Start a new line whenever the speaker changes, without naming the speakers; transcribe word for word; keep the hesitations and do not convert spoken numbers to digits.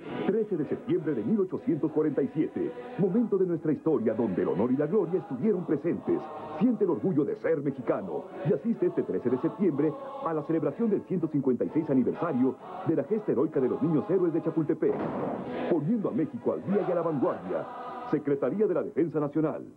trece de septiembre de mil ochocientos cuarenta y siete. Momento de nuestra historia donde el honor y la gloria estuvieron presentes. Siente el orgullo de ser mexicano y asiste este trece de septiembre a la celebración del ciento cincuenta y seis aniversario de la gesta heroica de los niños héroes de Chapultepec. Poniendo a México al día y a la vanguardia. Secretaría de la Defensa Nacional.